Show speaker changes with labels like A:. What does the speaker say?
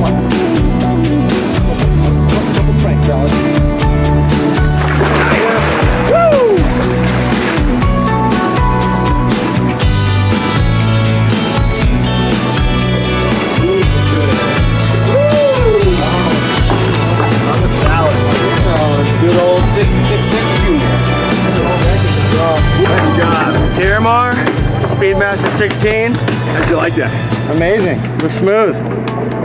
A: Speedmaster 16.
B: How'd you like that?
A: Amazing. It was smooth.